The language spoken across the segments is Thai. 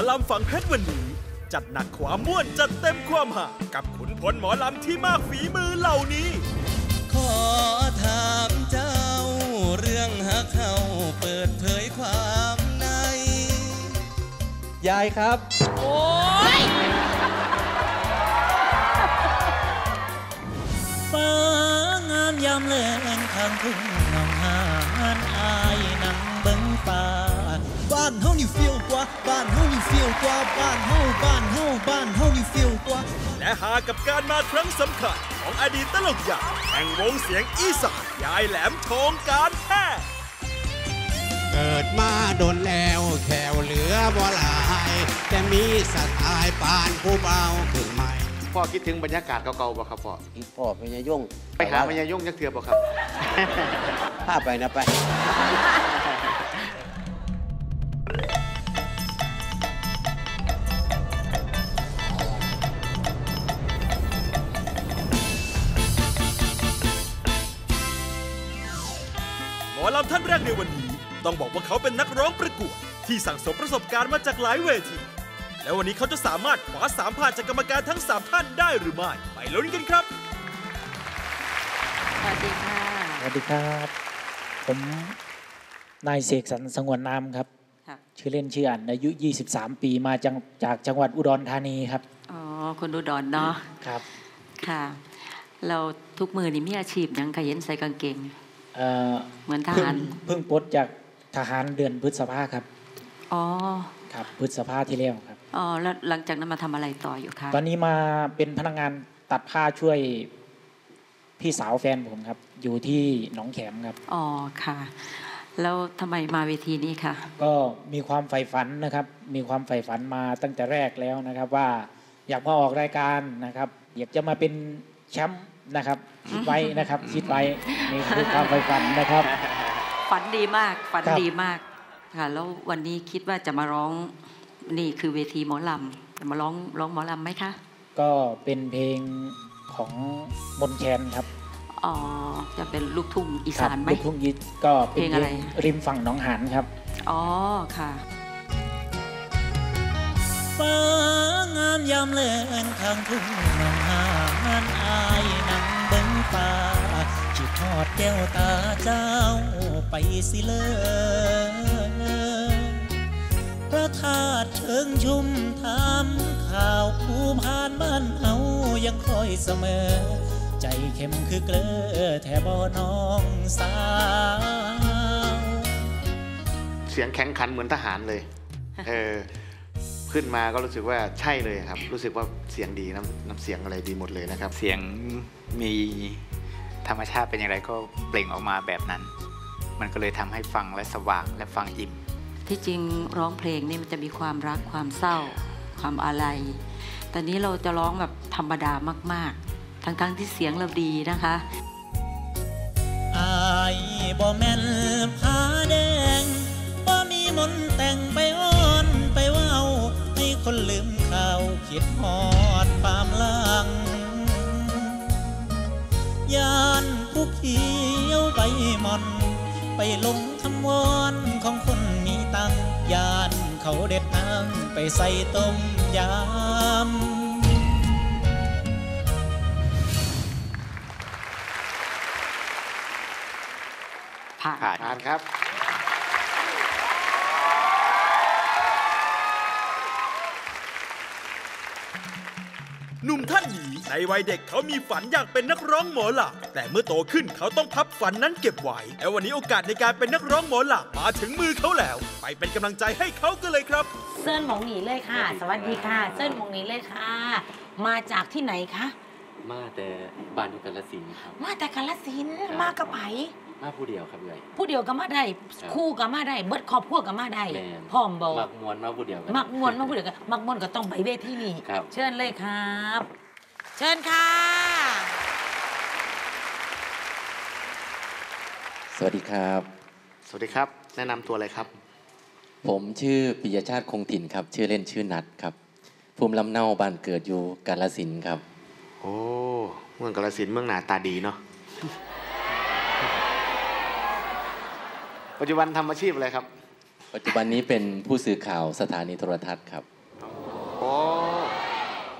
ลำฝังเพชรวันนี้จัดหนักความม่วนจัดเต็มความหากับขุนพลหมอลำที่มากฝีมือเหล่านี้ขอถามเจ้าเรื่องหักเขาเปิดเผยความในยายครับโอ้ยฟ้างามยามแลงทางทุ่งน้องหานอายนั่งเบิ่งฟ้าบ้านเฮานี่เฟี้ยวกว่าบ้านเฮานี่เฟี้ยวกว่าบ้านเฮานี่เฟี้ยวกว่าและหากับการมาครั้งสำคัญของอดีตตลกใหญ่แห่งวงเสียงอีสานยายแหลมทองการแพทย์เกิดมาโดนแล้วแขวเหลือบ่หลายแต่มีสไตล์ปานผู้เบาขึ้นใหม่พ่อคิดถึงบรรยากาศเก่าๆบ่ครับพ่อพญายงไปหาพญายงยักเถื่อบ่ครับพาไปนะไปหมอลำท่านแรกในวันนี้ต้องบอกว่าเขาเป็นนักร้องประกวดที่สั่งสมประสบการณ์มาจากหลายเวทีและวันนี้เขาจะสามารถคว้า3 ผ่านจากกรรมการทั้ง3 ท่านได้หรือไม่ไปลุ้นกันครับสวัสดีค่ะสวัสดีครับผมนายเสกสรรสงวนนามครับชื่อเล่นชื่ออั๋นอายุ23 ปีมาจากจังหวัดอุดรธานีครับอ๋อคนอุดรเนาะครับค่ะเราทุกมือนี่มีอาชีพยังขยันใส่กางเกงเหมือนทหารเพิ่งปลดจากทหารเดือนพฤษภาครับอ๋อครับพฤษภาที่แล้วครับอ๋อแล้วหลังจากนั้นมาทำอะไรต่ออยู่คะตอนนี้มาเป็นพนักงานตัดผ้าช่วยพี่สาวแฟนผมครับอยู่ที่หนองแขมครับอ๋อค่ะแล้วทำไมมาเวทีนี้คะก็มีความใฝ่ฝันนะครับมีความใฝ่ฝันมาตั้งแต่แรกแล้วนะครับว่าอยากมาออกรายการนะครับอยากจะมาเป็นแชมป์นะครับคิดไว้นะครับคิดไว้นี่คือความใฝ่ฝันนะครับฝันดีมากฝันดีมากค่ะแล้ววันนี้คิดว่าจะมาร้องนี่คือเวทีหมอลำจะมาร้องหมอลำไหมคะก็เป็นเพลงของมนแคนครับอ๋อจะเป็นลูกทุ่งอีสานไหมลูกทุ่งยีก็เป็นเพลงอะไรริมฝั่งหนองหานครับอ๋อค่ะฟ้างามยามแลงทางทุ่งน้องหานอายนั่งเบิ่งฟ้าคิดทอดแก้วตาเจ้าไปสิเลยพระธาตุเชิงชุมทำข่าวผู้ผ่านบ้านเฮายังคอยเสมอใจเข้มคือเกลือแทบ่น้องสาวเสียงแข็งขันเหมือนทหารเลยขึ้นมาก็รู้สึกว่าใช่เลยครับรู้สึกว่าเสียงดีน้ำเสียงอะไรดีหมดเลยนะครับเสียงมีธรรมชาติเป็นอย่างไรก็เปล่งออกมาแบบนั้นมันก็เลยทำให้ฟังและสว่างและฟังอิ่มที่จริงร้องเพลงนี่มันจะมีความรักความเศร้าความอะไรแต่นี้เราจะร้องแบบธรรมดามากๆทั้งที่เสียงเราดีนะคะอายบ่แม่นผาแดงบ่มีมนต์แต่งไปอ้อนไปเว้าให้คนลืมข่าวคิดฮอดความหลังยานผู้เขียวใบมอนไปลงคำวอนของคนมีตังยานเขาเด็ดน้ำไปใส่ต้มยำผ่านครับหนุ่มท่านนี้ในวัยเด็กเขามีฝันอยากเป็นนักร้องหมอลำแต่เมื่อโตขึ้นเขาต้องพับฝันนั้นเก็บไว้และวันนี้โอกาสในการเป็นนักร้องหมอลำมาถึงมือเขาแล้วไปเป็นกำลังใจให้เขากันเลยครับเซิร์นหมองหนีเลยค่ะสวัสดีค่ะเซิร์นหมองหนีเลยค่ะมาจากที่ไหนคะมาแต่บ้านอยู่กาฬสินธุ์ครับมาแต่กาฬสินธุ์มากระไผมาผู้เดียวครับเลยผู้เดียวก็มาได้คู่ก็มาได้เบิดครอบครัวก็มาได้พร้อมบ่มักมวนมาผู้เดียวมักมวนมาผู้เดียวกันมักมวนก็ต้องไปเวทีนี่เชิญเลยครับเชิญค่ะสวัสดีครับสวัสดีครับแนะนำตัวเลยครับผมชื่อปิยชาติคงถิ่นครับชื่อเล่นชื่อนัทครับภูมิลำเนาบ้านเกิดอยู่กาฬสินธุ์ครับโอ้เมืองกาฬสินธุ์เมืองหน้าตาดีเนาะปัจจุบันทำอาชีพอะไรครับปัจจุบันนี้เป็นผู้สื่อข่าวสถานีโทรทัศน์ครับ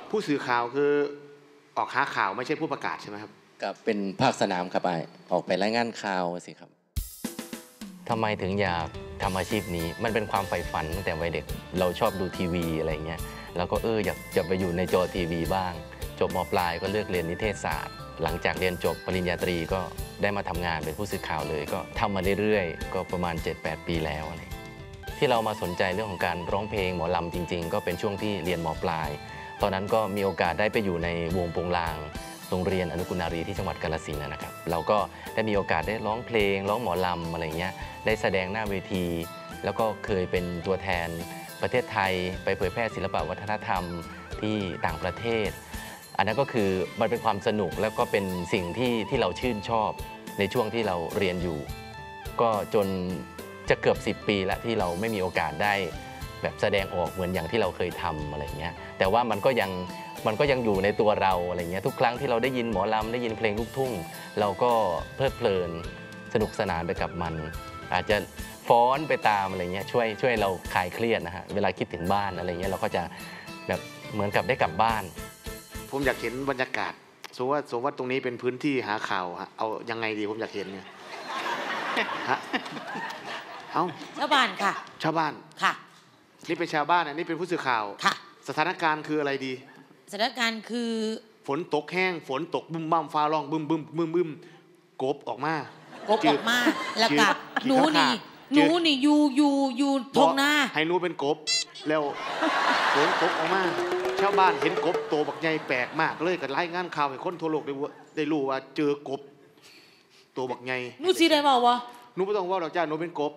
ผู้สื่อข่าวคือออกหาข่าวไม่ใช่ผู้ประกาศใช่ไหมครับกับเป็นภาคสนามครับออกไปรายงานข่าวสิครับทำไมถึงอยากทำอาชีพนี้มันเป็นความใฝ่ฝันตั้งแต่วัยเด็กเราชอบดูทีวีอะไรเงี้ยแล้วก็อยากจะไปอยู่ในจอทีวีบ้างจบม.ปลายก็เลือกเรียนนิเทศศาสตร์หลังจากเรียนจบปริญญาตรีก็ได้มาทำงานเป็นผู้สื่อข่าวเลยก็ทำมาเรื่อยๆก็ประมาณ 7-8 ปีแล้วอะไรที่เรามาสนใจเรื่องของการร้องเพลงหมอลำจริงๆก็เป็นช่วงที่เรียนม.ปลายตอนนั้นก็มีโอกาสได้ไปอยู่ในวงโปงลางโรงเรียนอนุกุณารีที่จังหวัดกาฬสินธุ์นะครับเราก็ได้มีโอกาสได้ร้องเพลงร้องหมอลำอะไรเงี้ยได้แสดงหน้าเวทีแล้วก็เคยเป็นตัวแทนประเทศไทยไปเผยแพร่ศิลปวัฒนธรรมที่ต่างประเทศอันนั้นก็คือมันเป็นความสนุกแล้วก็เป็นสิ่งที่เราชื่นชอบในช่วงที่เราเรียนอยู่ก็จนจะเกือบ10 ปีแล้วที่เราไม่มีโอกาสได้แบบแสดงออกเหมือนอย่างที่เราเคยทำอะไรเงี้ยแต่ว่ามันก็ยังอยู่ในตัวเราอะไรเงี้ยทุกครั้งที่เราได้ยินหมอลำได้ยินเพลงลูกทุ่งเราก็เพลิดเพลินสนุกสนานไปกับมันอาจจะฟ้อนไปตามอะไรเงี้ยช่วยเราคลายเครียดนะฮะเวลาคิดถึงบ้านอะไรเงี้ยเราก็จะแบบเหมือนกับได้กลับบ้านผมอยากเห็นบรรยากาศสมมติว่าตรงนี้เป็นพื้นที่หาข่าวฮะเอายังไงดีผมอยากเห็นเนี่ยฮะเอาชาวบ้านค่ะชาวบ้านค่ะนี่เป็นชาวบ้านอันนี้เป็นผู้สื่อข่าวค่ะสถานการณ์คืออะไรดีสถานการณ์คือฝนตกแห้งฝนตกบึ้มบ้ามฟ้าร้องบึ้มบึ้มบึ้มบึ้มกบออกมาแล้วก็หนูนี่อยู่ทงนาให้หนูเป็นกบแล้วฝนตกออกมาชาวบ้านเห็นกบโตบักใหญ่แปลกมากเลยก็รายงานข่าวให้คนทั่วโลกได้รู้ว่าเจอกบโตบักใหญ่หนูสิได้เว้าวะหนูไม่ต้องว่าดอกจ้าหนูเป็นกบ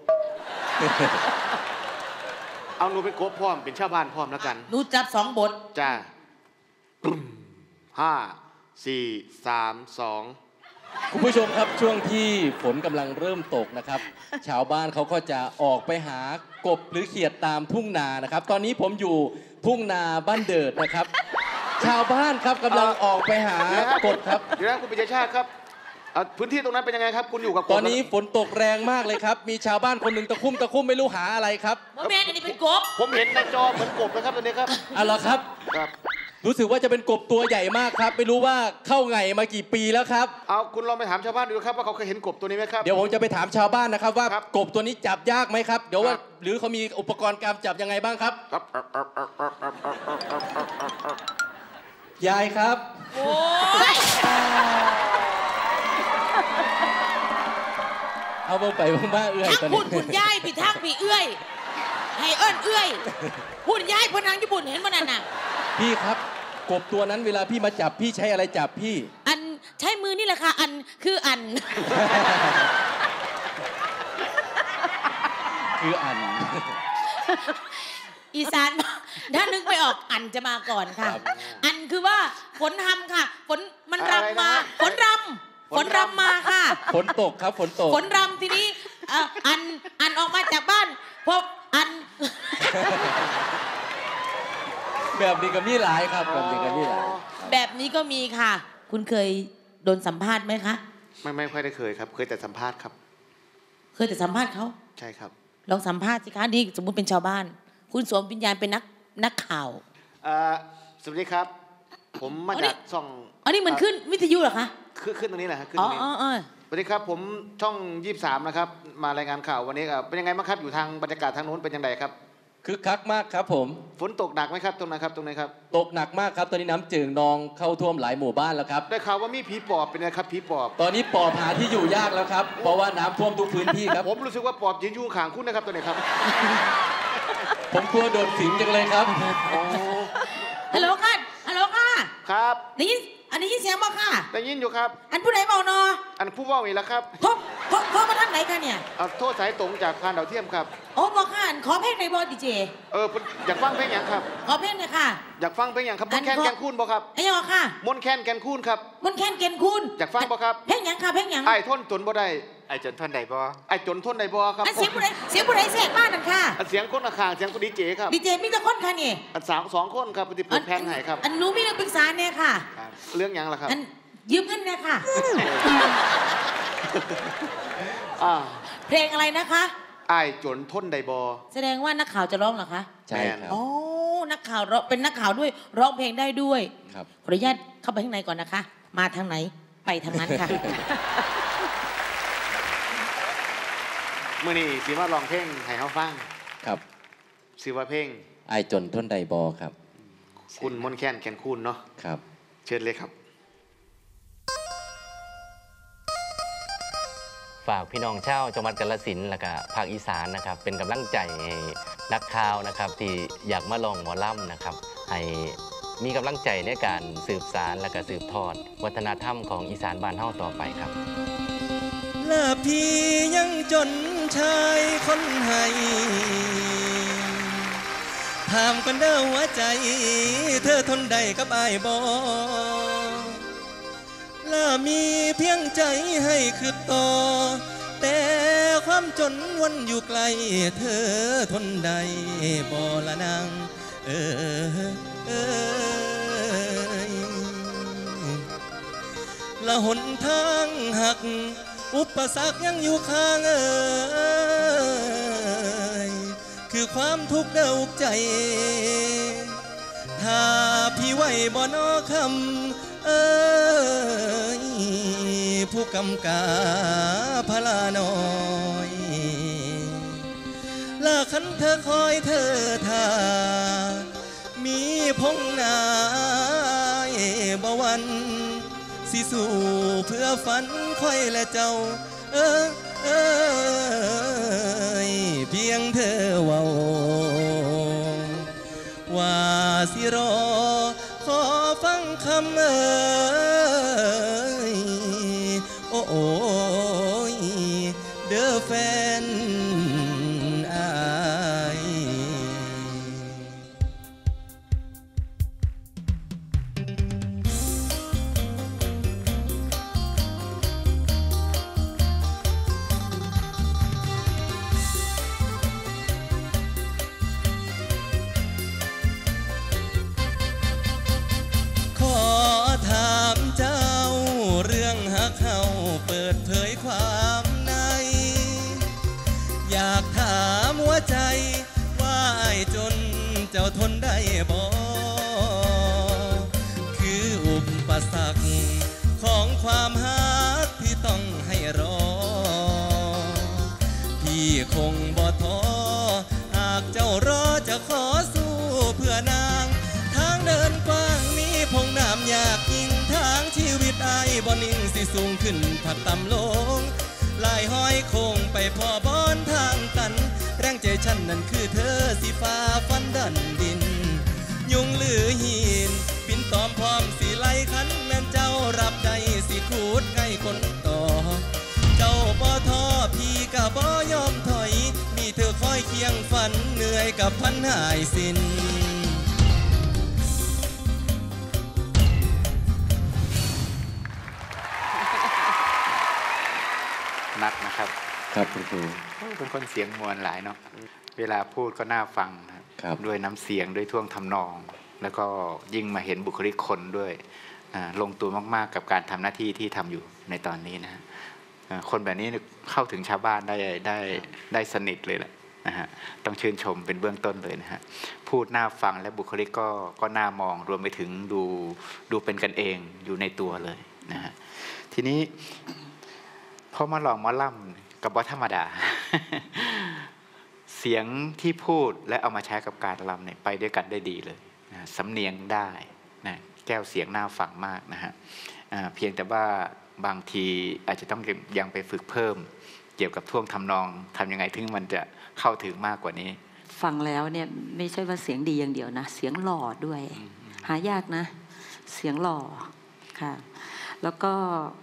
เอาหนูเป็นกบพร้อมเป็นชาวบ้านพร้อมแล้วกันหนูจับ2 บทจ้า5 4 3 2 คุณผู้ชมครับช่วงที่ฝนกำลังเริ่มตกนะครับชาวบ้านเขาก็จะออกไปหากบหรือเขียดตามทุ่งนานะครับตอนนี้ผมอยู่ทุ่งนาบ้านเดิดนะครับชาวบ้านครับกำลังออกไปหากบครับเดี๋ยวนะคุณปิยชาติครับพื้นที่ตรงนั้นเป็นยังไงครับคุณอยู่กับตอนนี้ฝนตกแรงมากเลยครับมีชาวบ้านคนหนึ่งตะคุ่มไม่รู้หาอะไรครับแม่อันนี้เป็นกบผมเห็นในจอเหมือนกบนะครับตัวนี้ครับอะไรครับรู้สึกว่าจะเป็นกบตัวใหญ่มากครับไม่รู้ว่าเข้าไงมากี่ปีแล้วครับเอาคุณลองไปถามชาวบ้านดูครับว่าเขาเคยเห็นกบตัวนี้ไหมครับเดี๋ยวผมจะไปถามชาวบ้านนะครับว่ากบตัวนี้จับยากไหมครับเดี๋ยวว่าหรือเขามีอุปกรณ์การจับยังไงบ้างครับยายครับโอ้ยเอาไปบ้าเอื้อยตอนนี้พูดย่ายพี่ทักพี่เอื้อยให้เอื้อยพูดย่ายพนังญี่ปุ่นเห็นมั้ยนั่นน่ะพี่ครับกบตัวนั้นเวลาพี่มาจับพี่ใช้อะไรจับพี่ใช้มือนี่แหละค่ะคืออีสานถ้านึกไม่ออกจะมาก่อนค่ะคือว่าฝนทำค่ะฝนมันรำมาฝนรำมาค่ะฝนตกครับฝนตกฝนรำทีนี้ออกมาจากบ้านพบแบบนี้ก็มีหลายครับแบบนี้ก็มีหลายแบบนี้ก็มีค่ะคุณเคยโดนสัมภาษณ์ไหมคะไม่ค่อยได้เคยครับเคยแต่สัมภาษณ์ครับเคยแต่สัมภาษณ์เขาใช่ครับลองสัมภาษณ์สิคะนี่สมมุติเป็นชาวบ้านคุณสวมวิญญาณเป็นนักข่าวสวัสดีครับผมมาจากช่องนี่มันขึ้นวิทยุเหรอคะขึ้นตรงนี้แหละขึ้นตรงนี้สวัสดีครับผมช่อง23นะครับมารายงานข่าววันนี้เป็นยังไงบ้างครับอยู่ทางบรรยากาศทางโน้นเป็นยังไงครับคึกคักมากครับผมฝนตกหนักไหมครับตรงนั้นครับตรงนี้ครับตกหนักมากครับตอนนี้น้ำจืดนองเข้าท่วมหลายหมู่บ้านแล้วครับได้ข่าวว่ามีผีปอบเป็นไงครับผีปอบตอนนี้ปอบหาที่อยู่ยากแล้วครับเพราะว่าน้ำท่วมทุกพื้นที่ครับผมรู้สึกว่าปอบยืนอยู่ข้างคุณนะครับตัวนี้ครับผมกลัวโดนสิงจังเลยครับฮัลโหลค่ะครับได้ยินเสียงบ่ค่ะได้ยินอยู่ครับผู้ใดเบานอผู้เว้าอีกแล้วครับโทรมาทางไหนคะเนี่ยโทรสายตรงจากพานดาวเทียมครับโอ้บ่ค่ะขอเพลงในบ่ดีเจอยากฟังเพลงหยังครับขอเพลงหน่อยค่ะอยากฟังเพลงหยังครับมนแคนแกนคูนบ่ครับไอ้ยังค่ะมนแคนแกนคูนครับมนแคนแกนคูนอยากฟังบ่ครับเพลงหยังค่ะเพลงหยังไอ้ทนจนบ่ได้ไอ้จนทนได้บ่ไอ้จนทนได้บ่ครับเสียงผู้ใดเสียงบ้านนั่นค่ะเสียงคนข้างเสียงคนดีเจครับดีเจมีแต่คนค่ะนี่ 2 คนครับที่เปิดแพงให้ครับหนูมีเรื่องปรึกษาเนี่ยค่ะเรื่องหยังล่ะครับยืมเงินเนี่ยค่ะเพลงอะไรนะคะไอ้จนทนได้บ่แสดงว่านักข่าวจะร้องเหรอคะใช่ครับอ๋อนักข่าวเป็นนักข่าวด้วยร้องเพลงได้ด้วยครับขออนุญาตเข้าไปข้างในก่อนนะคะ มาทางไหนไปทางนั้นค่ะเมื่อนี้สิว่าร้องเพลงให้เขาฟังครับสิว่าเพลงอายจนทนใดบอครับคุณมนต์แคนแก่นคูนเนาะครับเชิญเลยครับฝากพี่น้องชาวจังหวัดกาฬสินธุ์และก็ภาคอีสานนะครับเป็นกำลังใจให้นักข่าวนะครับที่อยากมาลองหมอลำนะครับให้มีกำลังใจในการสืบสารและก็สืบทอด วัฒนธรรมของอีสานบ้านเฮาต่อไปครับลาพี่ยังจนชายคนให้ถามกันเด้อหัวใจเธอทนได้กับอ้ายบ่ล่ามีเพียงใจให้คือต่อแต่ความจนวันอยู่ไกลเธอทนได้บ่ละนางละหนทางหักอุปสรรคยังอยู่ข้างคือความทุกข์เดาใจถ้าพี่ไหวบ่นอคำผู้กำกาพลาน้อยลาคันเธอคอยเธอท่ามีพงนายบ่วันสิสู่เพื่อฝันค่อยและเจ้าเพียงเธอเว้าว่าสิรอขอฟังคำโอ้ยเด้อแฟนอายขอถามเจ้าเรื่องหักเฮาเปิดเผยความในอยากถามหัวใจว่าอ้ายจนเจ้าทนได้บ่คืออุปสรรคของความหักที่ต้องให้รอพี่คงบ่ท้อหากเจ้ารอจะขอสู้เพื่อนางทางเดินกว้างมีพงน้ำอยากยิ่งทางชีวิตอ้ายบ่นิ่งสิสูงขึ้นผักต่ำลงลายห้อยโคงไปพอบอนทางตันแรงใจฉันนั่นคือเธอสิฟ้าฟันดันดินยุงหรือหินปินตอมพร้อมสิไล่ขันแม่นเจ้ารับได้สิขูดใกล้คนต่อเจ้าบ่ท้อพี่ก็บ่ยอมถอยมีเธอคอยเคียงฝันเหนื่อยกับพันหายสิ้นนัดนะครับครับคุณครูเป็นคนเสียงมวลหลายเนาะเวลาพูดก็น่าฟังนะครับด้วยน้ำเสียงด้วยท่วงทำนอง แล้วก็ยิ่งมาเห็นบุคลิกคนด้วยลงตัวมากๆกับการทำหน้าที่ที่ทำอยู่ในตอนนี้นะคนแบบนี้เข้าถึงชาวบ้านได้สนิทเลยแหละนะฮะต้องชื่นชมเป็นเบื้องต้นเลยนะฮะพูดน่าฟังและบุคลิกก็น่ามองรวมไปถึงดูเป็นกันเองอยู่ในตัวเลยนะฮะทีนี้พอมาลองหมอลำกับว่าธรรมดา เสียงที่พูดและเอามาใช้กับการลำเนี่ยไปด้วยกันได้ดีเลยนะสำเนียงได้นะแก้วเสียงน่าฟังมากนะฮะเพียงแต่ว่าบางทีอาจจะต้องยังไปฝึกเพิ่มเกี่ยวกับท่วงทำนองทำยังไงถึงมันจะเข้าถึงมากกว่านี้ฟังแล้วเนี่ยไม่ใช่ว่าเสียงดีอย่างเดียวนะเสียงหล่อด้วย หายากนะเสียงหล่อค่ะแล้วก็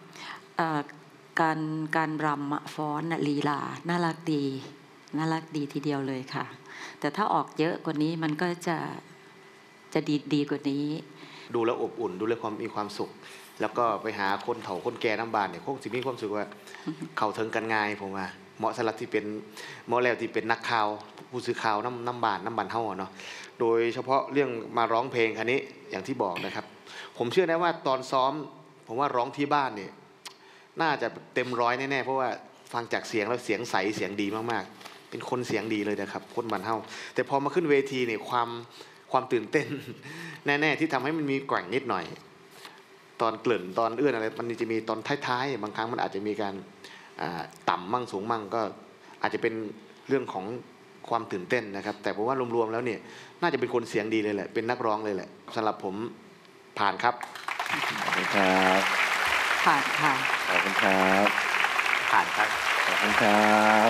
การรำฟ้อนลีลาน่ารักดีทีเดียวเลยค่ะแต่ถ้าออกเยอะกว่านี้มันก็จะดีกว่านี้ดูแล้วอบอุ่นดูแล้วมีความสุขแล้วก็ไปหาคนเฒ่าคนแก่น้ำบานเนี่ยคงสิมีความสุขว่าเข้าถึงกันง่ายผมว่าเหมาะสำหรับที่เป็นเหมาะแล้วที่เป็นนักข่าวผู้สื่อข่าวน้ำบานเฮาเนาะโดยเฉพาะเรื่องมาร้องเพลงคันนี้อย่างที่บอกนะครับผมเชื่อนะว่าตอนซ้อมผมว่าร้องที่บ้านเนี่ยน่าจะเต็มร้อยแน่ๆเพราะว่าฟังจากเสียงแล้วเสียงใสเสียงดีมากๆเป็นคนเสียงดีเลยนะครับคนบ้านเฮาแต่พอมาขึ้นเวทีเนี่ยความตื่นเต้น แน่ๆที่ทำให้มันมีแกว่งนิดหน่อย ตอนเกริ่นตอนเอื้อนอะไรมันจะมีตอนท้ายๆบางครั้งมันอาจจะมีการต่ำมั่งสูงมั่งก็อาจจะเป็นเรื่องของความตื่นเต้นนะครับแต่ผมว่ารวมๆแล้วเนี่ยน่าจะเป็นคนเสียงดีเลยแหละเป็นนักร้องเลยแหละสำหรับผมผ่านครับขอบคุณครับผ่านค่ะขอบคุณครับผ่านครับขอบคุณครับ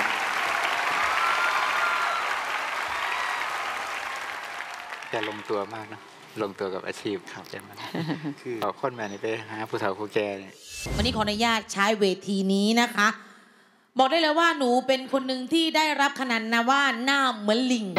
จะลงตัวมากนะลงตัวกับอาชีพครับใช่ไหมคือเอาคนมานี่ไปหาผู้เฒ่าผู้แก่วันนี้ขออนุญาตใช้เวทีนี้นะคะบอกได้เลยว่าหนูเป็นคนหนึ่งที่ได้รับขนานนามว่าหน้าเหมือนลิง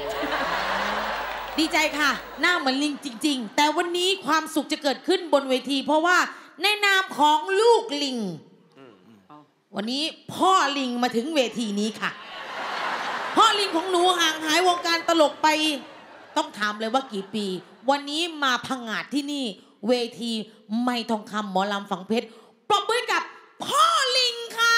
ดีใจค่ะหน้าเหมือนลิงจริงๆแต่วันนี้ความสุขจะเกิดขึ้นบนเวทีเพราะว่าในนามของลูกลิงวันนี้พ่อลิงมาถึงเวทีนี้ค่ะพ่อลิงของหนูห่างหายวงการตลกไปต้องถามเลยว่ากี่ปีวันนี้มาพังงาดที่นี่เวทีไม้ทองคำหมอลำฝังเพชรปรบมือกับพ่อลิงค่ะ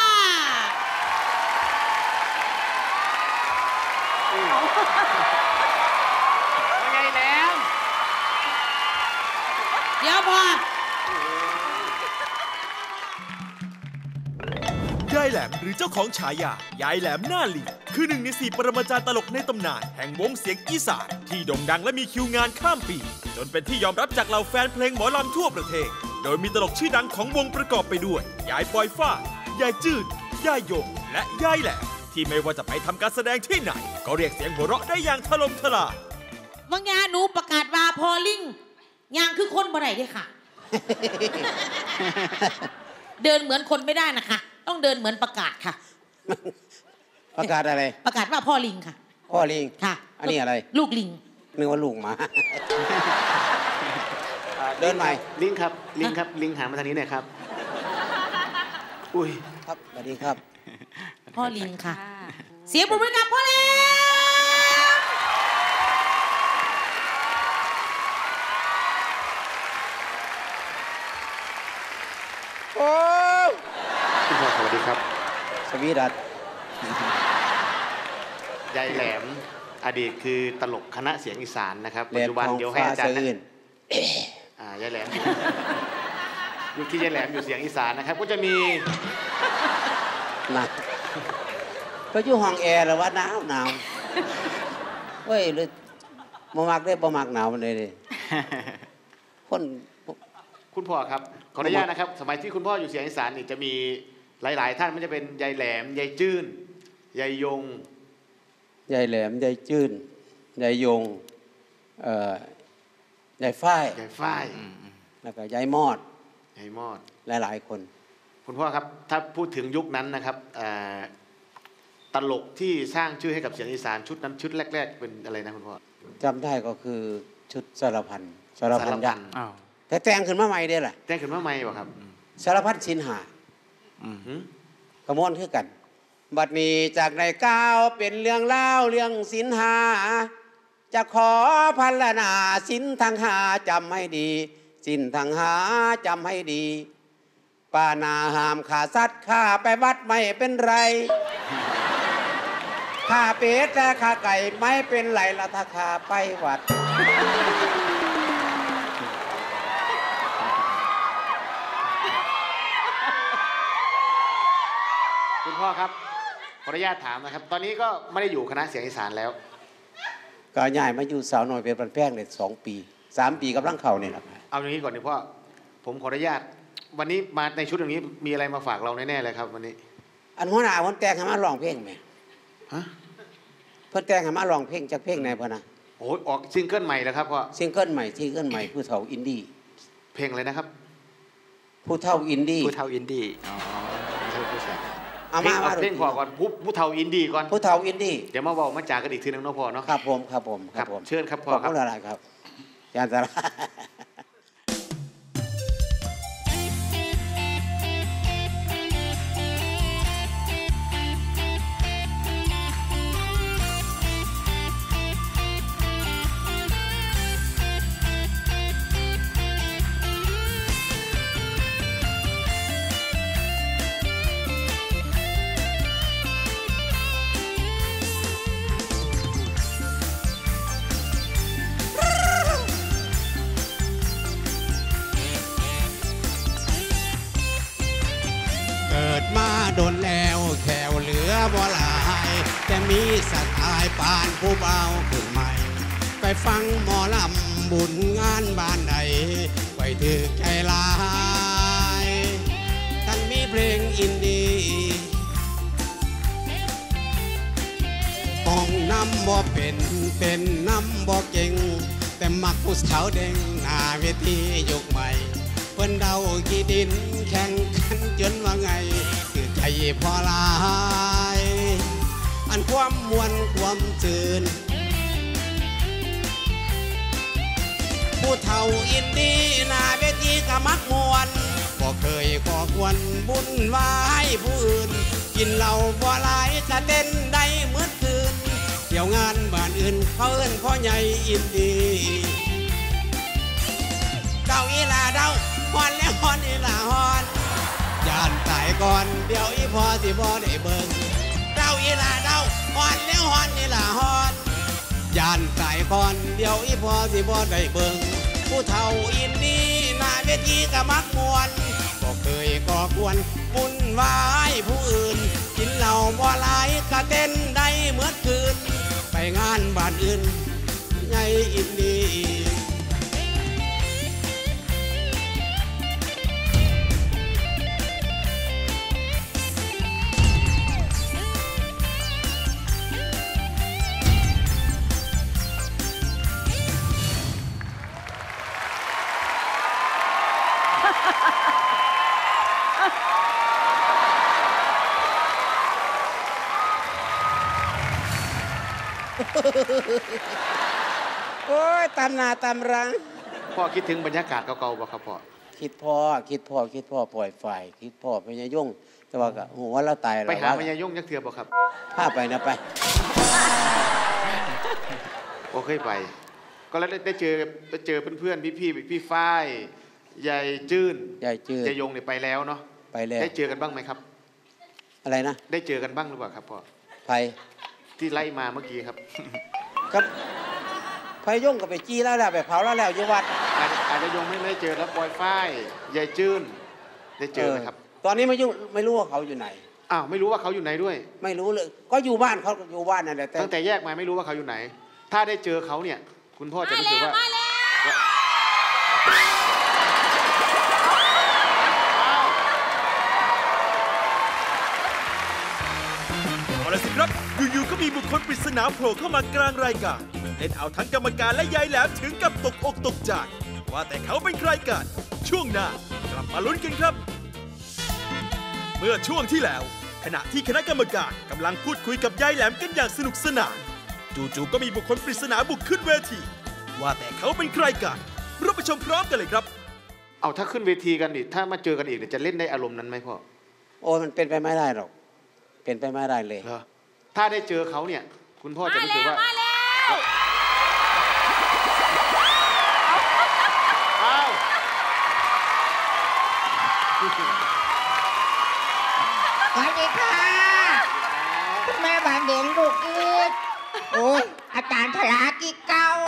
ว่าไงแล้วเดี๋ยวพอยายแหลมหรือเจ้าของฉายายายแหลมหน้าลิงคือ1 ใน 4ปรมาจารย์ตลกในตำนานแห่งวงเสียงอีสานที่โด่งดังและมีคิวงานข้ามปีจนเป็นที่ยอมรับจากเหล่าแฟนเพลงหมอลำทั่วประเทศโดยมีตลกชื่อดังของวงประกอบไปด้วยยายปอยฟ้ายายจืดยายโยงและยายแหลมที่ไม่ว่าจะไปทำการแสดงที่ไหนก็เรียกเสียงหัวเราะได้อย่างถล่มทลายวังยาหนูประกาศว่าพอลิงยางคือคนบ่ได้ด้วยค่ะ เดินเหมือนคนไม่ได้นะคะต้องเดินเหมือนประกาศค่ะประกาศอะไรประกาศว่าพ่อลิงค่ะพ่อลิงค่ะอันนี้อะไรลูกลิงนึกว่าลูกหมาเดินใหม่ลิงครับลิงครับลิงหันมาทางนี้หน่อยครับอุ้ยครับสวัสดีครับพ่อลิงค่ะเสียงปรบมือกับพ่อลิงโอ้คุณพ่อสวัสดีครับสวีดัสยายแหลมอดีตคือตลกคณะเสียงอีสานนะครับปัจจุบันเดี๋ยวให้อาจารย์ยายแหลมอยู่ที่ยายแหลมอยู่เสียงอีสานนะครับก็จะมีหนักก็อยู่ห้องแอร์แล้วว่าหนาวเว้ยเลยบ่มักได้บ่มักหนาวมันเลยคุณพ่อครับขออนุญาตนะครับสมัยที่คุณพ่ออยู่เสียงอีสานนี่จะมีหลายๆท่านไม่จะเป็นยายแหลมยายจื้นยายยงยายแหลมยายจื้นยายยงยายฝ้ายแล้วก็ยายมอดหลายๆคนคุณพ่อครับถ้าพูดถึงยุคนั้นนะครับตลกที่สร้างชื่อให้กับเสียงอีสานชุดนั้นชุดแรกๆเป็นอะไรนะคุณพ่อจำได้ก็คือชุดสารพันยันแต่แต่งขึ้นมาใหม่ได้แหละแต่งขึ้นมาใหม่ป่ะครับสารพัดสินหากระมวลคือกันบัดนี้จากในก้าวเป็นเรื่องเล่าเรื่องสินหาจะขอพัลนาสินทางหาจำให้ดีสินทางหาจำให้ดีปานาหามขาสัตว์ข้าไปวัดไม่เป็นไรข้าเป็ดและข้าไก่ไม่เป็นไรละถ้าข้าไปวัดคุณพ่อครับขออนุญาตถามนะครับตอนนี้ก็ไม่ได้อยู่คณะเสียงอีสานแล้วก็ย้ายมาอยู่สาวน้อยเป็นบันแพงเนี่ย2 ปี 3 ปีกำลังเข้าเนี่ยครับเอาอย่างนี้ก่อนดิพ่อผมขออนุญาตวันนี้มาในชุดอย่างนี้มีอะไรมาฝากเราแน่ๆเลยครับวันนี้อันหัวหน้าคนแต่งให้มาร้องเพลงไหมฮะเพิ่นแต่งให้มาร้องเพลงจากเพลงไหนพ่อนะโอ้ยออกซิงเกิลใหม่แล้วครับพ่อซิงเกิลใหม่ผู้เฒ่าอินดี้เพลงอะไรนะครับผู้เฒ่าอินดี้อ๋อเอามาเพลงพอก่อนผู้เฒ่าอินดี้ก่อนผู้เฒ่าอินดี้เดี๋ยวมาบอกมาจากกันอีกทีนึงเนาะพ่อเนาะครับผมเชิญครับพ่อครับขอบคุณหลายครับอาจารย์สาระกิดมาโดนแล้วแขวเหลือบ่หลายแต่มีสไตล์ปานผู้เบาขึ้นใหม่ไปฟังหมอลำบุญงานบ้านใดไปถึกใจลายทั้งมีเพลงอินดี้ต้องนำบ่เป็นนำบ่เก่งแต่มักผู้สาวเด้งหน้าเวทียกใหม่เพิ่นเดากี่ดินแข่งกันจนว่าไงคือใจพอลายอันความมวนความจืนผู้เฒ่าอินดีหน้าเวทีก็มักมวนบ่เคยก่อควรบุญวายผู้อื่นกินเหล้าบ่หลายก็เต้นได้เหมือนคืนเที่ยวงานบ้านอื่นเขาเอิ้นพ่อใหญ่อินดีเดาอีลาเดาฮอนแล้วฮอนอีลาฮอนย่านตายก่อนเดี๋ยวอีพอสิบ่ได้เบิ่งเดาอีลาเดาฮอนแล้วฮอนอีลาฮอนย่านตายก่อนเดี๋ยวอีพอสิบ่ได้เบิ่งผู้เฒ่าอินดีหน้าเวทีก็มักมวนบ่เคยก่อกวนวุ่นวายผู้อื่นกินเหล้าบ่หลายก็เต้นได้เหมือนคืนไปงานบ้านอื่นใหญ่อินดีโอ้ยตามนาตามรังพ่อคิดถึงบรรยากาศเก่าๆบ่ครับพ่อคิดพ่อปล่อยฝ่ายคิดพ่อพญายงแต่ว่าก็โหว่าเราตายแล้วไปหาพญายงยักเถื่อบ่ครับพาไปนะไปโอเคไปก็แล้วได้เจอเพื่อนๆพี่ฝ้ายยายจื้นยายยงเนี่ยไปแล้วเนาะไปแล้วได้เจอกันบ้างไหมครับอะไรนะได้เจอกันบ้างหรือเปล่าครับพ่อไปที่ไล่มาเมื่อกี้ครับครับพายงกับไปจี้แล้วไปเผาแล้วอยู่วัดอาจจะยงไม่ได้เจอแล้วปอยฝ้ายยายจื้นได้เจอไหมครับตอนนี้ไม่รู้ว่าเขาอยู่ไหนอ้าวไม่รู้ว่าเขาอยู่ไหนด้วยไม่รู้เลยก็อยู่บ้านเขาอยู่บ้านนั่นแหละตั้งแต่แยกมาไม่รู้ว่าเขาอยู่ไหนถ้าได้เจอเขาเนี่ยคุณพ่อจะรู้สึกว่าเอาละสิครับอยู่ๆก็มีบุคคลปริศนาโผล่เข้ามากลางรายการเล่นเอาทั้งกรรมการและยายแหลมถึงกับตกอกตกใจว่าแต่เขาเป็นใครกันช่วงหน้ากลับมาลุ้นกันครับเมื่อช่วงที่แล้วขณะที่คณะกรรมการกำลังพูดคุยกับยายแหลมกันอย่างสนุกสนานจู่ๆก็มีบุคคลปริศนาบุกขึ้นเวทีว่าแต่เขาเป็นใครกันเราไปชมพร้อมกันเลยครับเอาถ้าขึ้นเวทีกันดิถ้ามาเจอกันอีกจะเล่นได้อารมณ์นั้นไหมพ่อโอ้มันเป็นไปไม่ได้หรอกเป็นไปไม่ได้เลยถ้าได้เจอเขาเนี่ยคุณพ่อจะรู้สึกว่าสวัสดีค่ะคุณแม่บานเด่นลูกอีกโอ้ยอาจารย์ฉลาดกี่เก่า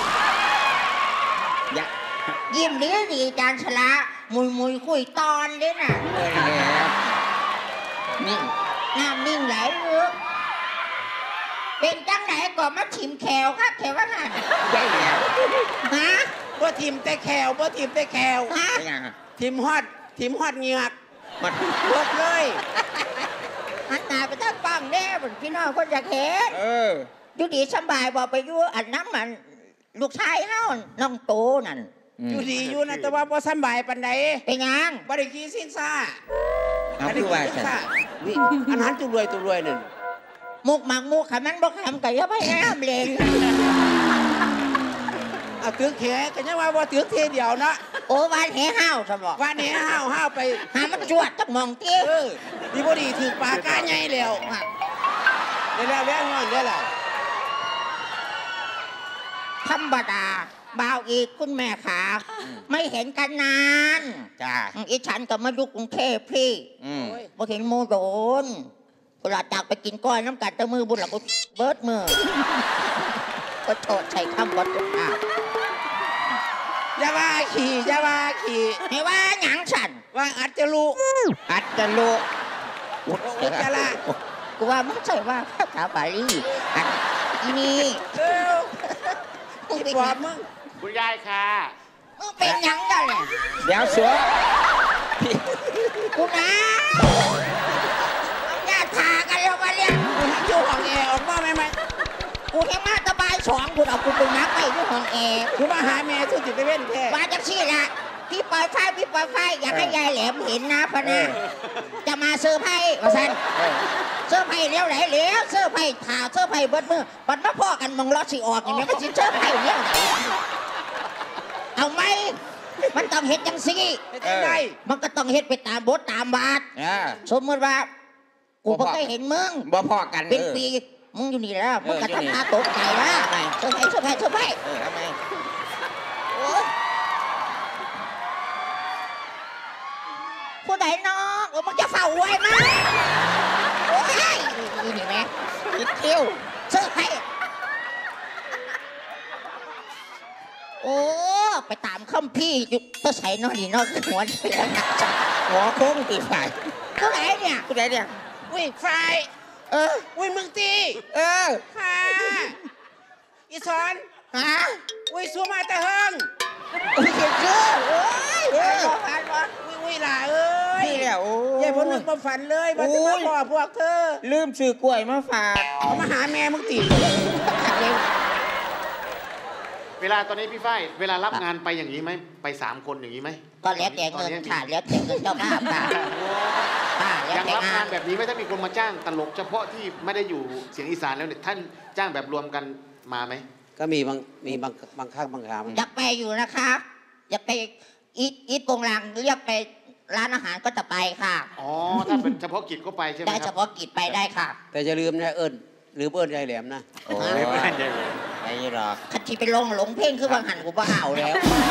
ยิ้มดีอาจารย์ฉลาดมุยคุยตอนด้วยน่ะนี่น้ำนิ่งไหลลึกเป็นจังไหนก่อนมาทิมแขวครับแขวว่าไงได้แล้วฮะว่าทิมแต่แขวว่าทิมแต่แขวฮะทิมฮอดเหงือกมันลบเลยหันหน้าไปทางปังแน่เหมือนพี่น้องคนอยากเห็นอยู่ดีสบายบอกไปอยู่อันน้ำมันลูกชายเฮาน้องโตนั่นอยู่ดีอยู่นะแต่ว่าพอสบายปันใดเป็นยังบริกีซินซ่าอันนี้ว่านี่อันนั้นตุรวยหนึ่งมุกหมักมุกขันมันบอกทำไก่ยังไม่ห้ามเลยเอาถือแขกกันยังว่าถือเทียเดียวนะโอ้วันแห่ห้าวสมองวันแห่ห้าวไปหามันจวดต้องมองเตี้ยดีพอดีถือปลาก้าใหญ่แล้วแล้วงอนได้หรอธรรมดาบ่าวอีกคุณแม่ขาไม่เห็นกันนานจ้าอีฉันก็มาดูกรุงเทพพี่บ่เห็นโมโดนเวลาจากไปกินก้อยน้ำกัดตะมือบุญหลักเบิร์ดมือก็โทษใช้คำวัดจุฬาอย่าว่าขี่ไม่ว่าหยังฉันว่าอัดจะลุอุจจาระกูว่ามึงใช่ว่าภาษาบาลีอันอีนี่มึงเป็นหยังมึงคุณยายค่ะมึงเป็นหยังกันเนี่ยเดี๋ยวเสือกูนะญาติพากันแล้วมาเรียกอยู่ห้องแอร์ออกมาไหมกูแค่มาตะบายสองกูเอากูเป็นนักไปอยู่ห้องแอร์กูมาหาแม่สุดจิตเว้นแท้ว่าจังซี่ละพี่ปล่อยไฟอยากให้ยายแหลมเห็นนะพะนะจะมาเซอร์ไพรส์ว่าซั่นเซอร์ไพรส์แล้วไหนแล้วเซอร์ไพรส์ถ่าเซอร์ไพรส์เบิดมือบัดมาพ่อกันมองรถสิออกอย่างนี้มันสิเซอร์ไพรส์เนี่ยเอาไหมมันต้องเฮ็ดจังซี่มันก็ต้องเฮ็ดไปตามบทตามบาทสมมติว่ากูบ่เคยเห็นมึงบ่พอกันเป็นปีมึงอยู่นี่แล้วมึงก็ทำท่าตกใจนะเซอร์ไพรส์ทำไมผู้ใดน้องมึงจะเฝ้าไว้ไหมโอ้ยนี่แม่คิดเที่ยวเซอร์ไพรส์โอ้ไปตามคำพี่อยู่ตัวใส่นอนนี่นอนหัวนี่แล้วนะหัวโค้งตีไฟผู้ใดเนี่ยอุ้ยไฟอุ้ยมึงตีค่ะอีสอนฮะอุ้ยซัวมาแต่เฮิงอุ้ยเจ้าโอ้ยผ่านวะอุ้ยล่ะเอ้ยนี่แหละโอ้ยายพนึกมาฝันเลยว่าจะมาพ่อพวกเธอลืมซื้อกล้วยมาฝากเอามาหาแม่มึงตีเวลาตอนนี้พี่ฝ้ายเวลารับงานไปอย่างนี้ไหมไป3 คนอย่างนี้ไหมก็แล้วแต่เงินค่ะแล้วแต่เงินเจ้าภาพค่ะยังรับงานแบบนี้ไหมถ้ามีคนมาจ้างตลกเฉพาะที่ไม่ได้อยู่เสียงอีสานแล้วเนี่ยท่านจ้างแบบรวมกันมาไหมก็มีบางครั้งบางคราวอยากไปอยู่นะคะอยากไปอีทโปงลางเรียกไปร้านอาหารก็จะไปค่ะอ๋อถ้าเป็นเฉพาะกิจก็ไปใช่ไหมได้เฉพาะกิจไปได้ค่ะแต่จะลืมนะลืมยายแหลมนะโอ้ยไม่ได้เลยไม่หรอกคันที่ไปหลงเพลงคือบางหันกูบ้าเอาแล้ว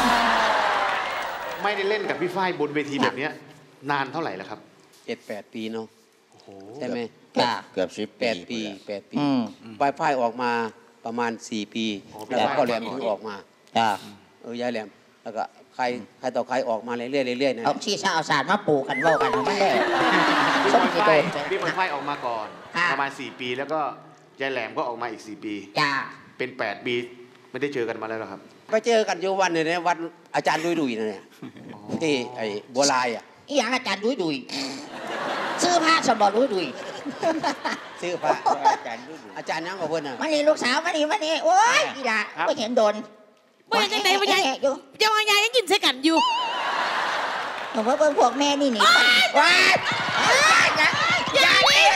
ไม่ได้เล่นกับพี่ฝ้ายบนเวทีแบบนี้นานเท่าไหร่แล้วครับ 7-8 ปีเนาะใช่ไหมเกือบ 8 ปีฝ้ายออกมาประมาณ4 ปีแล้วก็แหลมถึงออกมายายแหลมแล้วก็ใครต่อใครออกมาเรื่อยๆนะเอาชี้ชาเอาศาสตร์มาปลูกกันเว้ากันไม่ได้พี่ฝ้ายออกมาก่อนประมาณ4 ปีแล้วก็ยายแหลมก็ออกมาอีก4 ปีเป็น8 ปีไม่ได้เจอกันมาแล้วหรอครับไปเจอกันอยู่วันนึงเนี่ยวัดอาจารย์ดุยๆนั่นเนี่ยที่ไอ้บัวลายอ่ะอีหยังอาจารย์ดุยซื้อผ้าสมบัติดุยซื้อผ้าอาจารย์นั่งกับเพื่อนน่ะมานี่ลูกสาวมานี่โอ๊ยอีหล่ะไม่เห็นโดนว่าจังไหนว่ายายจะว่ายายยังกินใส่กันอยู่ผมว่าพวกแม่นี่หนีว้ายอย่า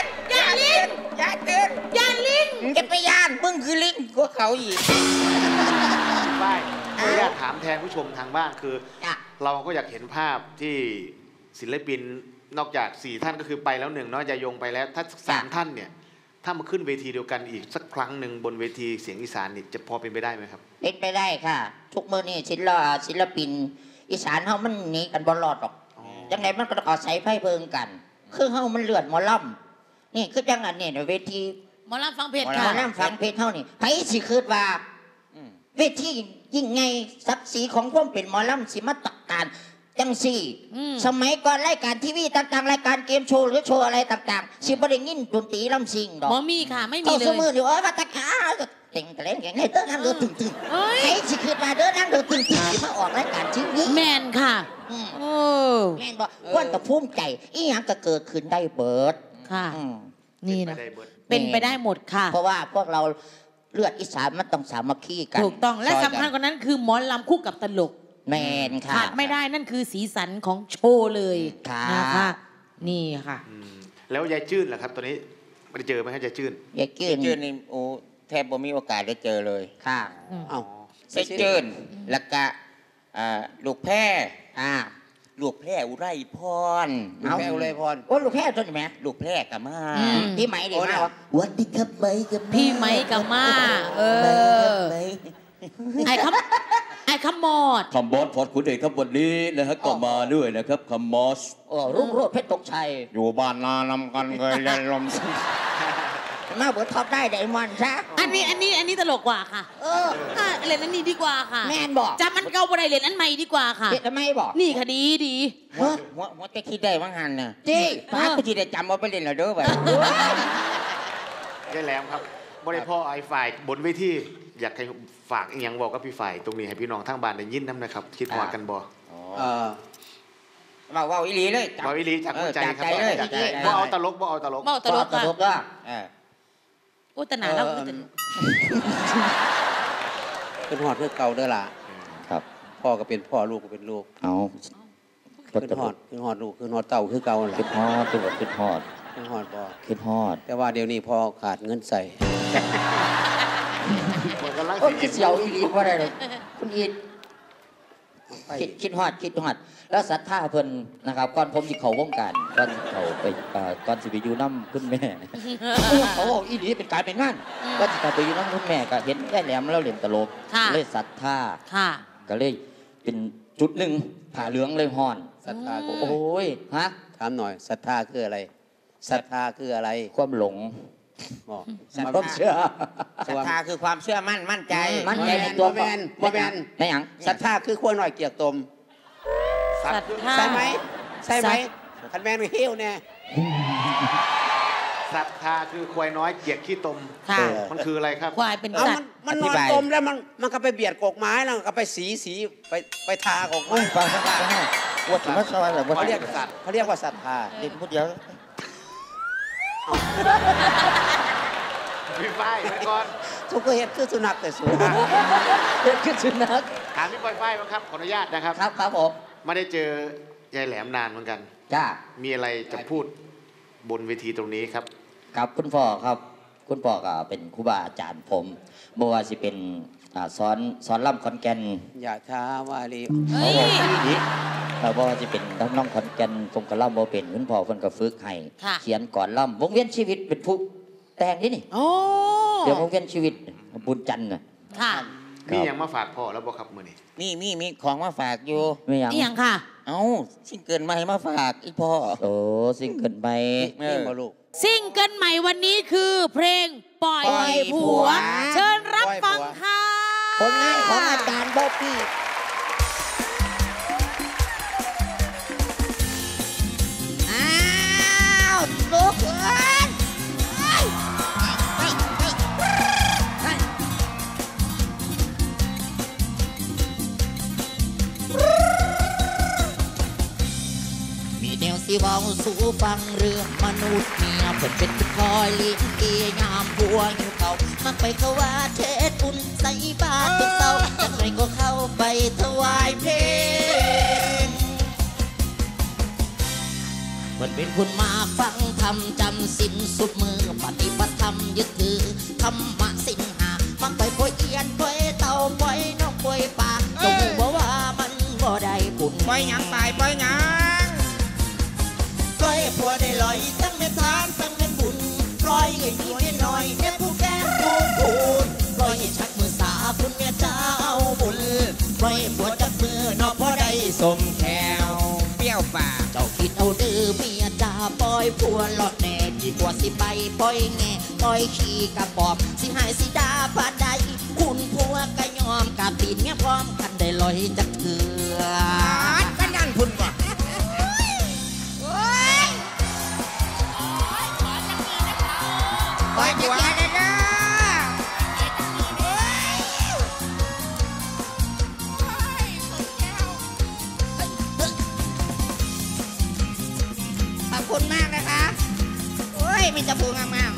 ลิ้นจะไปย่านมึงคือลิ้นกว่าเขาอีกไม่อยากถามแทนผู้ชมทางบ้านคือเราก็อยากเห็นภาพที่ศิลปินนอกจาก4 ท่านก็คือไปแล้ว1เนาะยายงไปแล้วถ้า3 ท่านเนี่ยถ้ามาขึ้นเวทีเดียวกันอีกสักครั้งหนึ่งบนเวทีเสียงอีสานนี่จะพอเป็นไปได้ไหมครับเป็นไปได้ค่ะทุกมื้อนี่ศิลปินอีสานเฮามันหนีกันบ่รอดหรอกจังไดมันก็ต้องอาศัยไฟเพิงกันคือเฮามันเลือดหมอลำนี่คือจังอันนี้เวทีหมอลำฟังเพลงค่ะหมอลำฟังเพลงเฮานี่ไผสิคิดว่าเวทียิ่งไงศักดิ์ศรีของความเป็นหมอลำสิมาตักการจังสี่สมัยก่อนรายการทีวีต่างๆรายการเกมโชว์หรือโชว์อะไรต่างๆสิบ่ได้ยินดนตรีลำซิงดอกบ่มีค่ะไม่มีเลยสมือเดี๋ยวว่าตะขาเต่งเล่นอย่างนี้เต้นนั่งเดินตึงไอ้สิคิดว่าเดินนั่งเดินตึงมาออกรายการทีวีแมนค่ะแมนบอกว่าแต่ภูมิใจอีหยังก็เกิดขึ้นได้เบิดค่ะนี่นะเป็นไปได้หมดค่ะเพราะว่าพวกเราเลือดอีสานมันต้องสามัคคีกันถูกต้องและสำคัญกว่านั้นคือหมอลำคู่กับตลกแมนค่ะขาดไม่ได้นั่นคือสีสันของโชว์เลยนะคะนี่ค่ะแล้วยายจื้นล่ะครับตอนนี้ไม่ได้เจอไหมครับยายจื้นนี่โอ้แทบบ่มีโอกาสได้เจอเลยค่ะเอ้ายายจื้นแล้วก็ลูกแพร่ลูกแพร่อุไรพรลูกแพร่อุไรพรโอ้ลูกแพร่ต้นไหมลูกแพร่กับมาพี่ไหมดีมากวันดีครับไหมกับพี่ไหมกับมาไอ้คำมอดคำมอสพอดคุณเอกครับวันนี้นะฮะก็มาด้วยนะครับคำมอสรุ่งโรจน์เพชรตกชัยอยู่บ้านนานำกันเลยลมมาเบิร์ดท็อปได้ไดมอนด์ซะอันนี้ตลกกว่าค่ะเล่นอันนี้ดีกว่าค่ะแม่นบอกจำมันเก่าบ่ได้เล่นอันใหม่ดีกว่าค่ะเด็ดแล้วไม่บอกนี่ค่ะดีหัวจะคิดได้ว่างหันน่ะจี้ป้าก็จะได้จำเอาไปเล่นแล้วเด้อแบบได้แล้วครับบริพ่อไอ้ฝ่ายบนเวทีอยากให้ฝากอีกอย่างบอกกับพี่ฝ่ายตรงนี้ให้พี่น้องทางบ้านได้ยินน้ำนะครับคิดหอดกันบ่ว่าอีหลีเลยว่าอีหลีจากหัวใจครับจากใจบ่เอาตลกก็โอ้ตนาแล้วเป็นหอดเพื่อเก่าเด้อล่ะครับพ่อก็เป็นพ่อลูกก็เป็นลูกเอาขึ้นหอดลูกขึ้นหอดเต่าคือเก่าแหละขึ้นหอดขึ้นหอดบ่ขึ้นหอดแต่ว่าเดี๋ยวนี้พ่อขาดเงินใส่โอ้คิดเสียวอีหลีว่าอะไรเลยคุณอีทคิดฮอดแล้วศรัทธาเพิ่นนะครับก่อนผมสิเข้าวงการก่อนเขาไปก่อนสิไปอยู่น้ำคุณแม่เขาบอกอีหลีเป็นการเป็นงานก็สิไปอยู่น้ำคุณแม่ก็เห็นได้แหลมแล้วเล่นตลกเลยศรัทธาก็เลยเป็นจุดหนึ่งผ่าเหลืองเลยฮ้อนศรัทธาโอ้ยฮะถามหน่อยศรัทธาคืออะไรศรัทธาคืออะไรความหลงความเชื่อศรัทธาคือความเชื่อมั่นใจในตัวบ่แม่นในหยังศรัทธาคือขั้วหน่อยเกียกตมใช่ไหมคันแม่นเหี้ยวแน่ศรัทธาคือควายน้อยเกียกขี้ตมมันคืออะไรครับควายเป็นสัตว์มันนอนตมแล้วมันก็ไปเบียดกกไม้แล้วก็ไปสีไปทากกไม้วัดมาซอยแบบเขาเรียกสัตว์เขาเรียกว่าศรัทธาเด็กพูดเยอะพี่ฝ้ายไปก่อนทุกคนเห็นคือสุนัขแต่สูงเห็นคือสุนัขถามพี่ฝ้ายบ้างครับขออนุญาตนะครับครับผมไม่ได้เจอยายแหลมนานเหมือนกันจ้ามีอะไรจะพูดบนเวทีตรงนี้ครับครับคุณพ่อครับคุณพ่อก็เป็นครูบาอาจารย์ผมบ่ว่าสิเป็นสอนล่ำขอนแก่นอย่าช้าวาลีบ่ว่าจะเป็นน้องขอนแก่นผมก็ล่ำบ่เป็นคุณพ่อเพิ่นก็ฝึกให้เขียนก่อนล่ำวงเวียนชีวิตเป็นผู้แต่งนี่เดี๋ยววงเวียนชีวิตบุญจันทร์น่ะมีอย่างมาฝากพ่อแล้วบ่ครับมื้อนี้มีของมาฝากอยู่มีอย่างค่ะซิงเกิลใหม่มาฝากอีพ่อโอ้ซิงเกิลใหม่บ่ลูกซิงเกิลใหม่วันนี้คือเพลงปล่อยผัวเชิญรับฟังค่ะผลงานของอาจารย์บ๊อบบี้ลูกเอ้ยมีแนวสิเว้าสู่ฟังเรื่องมนุษย์เมียเพิ่นเป็นคอยลิ้นกียามบัวอยู่เขามักไปเขาว่าเทศอุ่นใส่บาตรทุกเศร้าจังไรก็เข้าไปถวายเพลงเพิ่นเป็นคนมาฟังธรรมจำศีลสุดมือปฏิบัติธรรมยึดถือธรรมะศีลห้ามักไปปล่อยเอียนปล่อยเต่าปล่อยนกปล่อยปลาจงรู้ว่ามันบ่ได้บุญปล่อยหยังตายปล่อยหยังปล่อยผัวได้ลอยทั้งเป็นทานทั้งเป็นบุญปล่อยให้มีเมียน้อยแค่ผู้แก้มผู้พูนปล่อยให้ชักมือสาคุณเมียเจ้าบุญปล่อยผัวจับมือนอกพอได้สมแถวเปรี้ยวปากเจ้าคิดเอาดื้อเมียจ้าปล่อยผัวหลอดแน่ดีกว่าสิไปปล่อยแง่ปล่อยขี้กระปอบสิหายสิดาปานใดคุณผัวก็ยอมกะตีนเมียพร้อมกันได้ลอยจักเถื่อกันนั่นพุ่นว่ะปล่อยผัวได้เด้อขอบคุณมากนะคะโอ้ยมีจะพูงงาม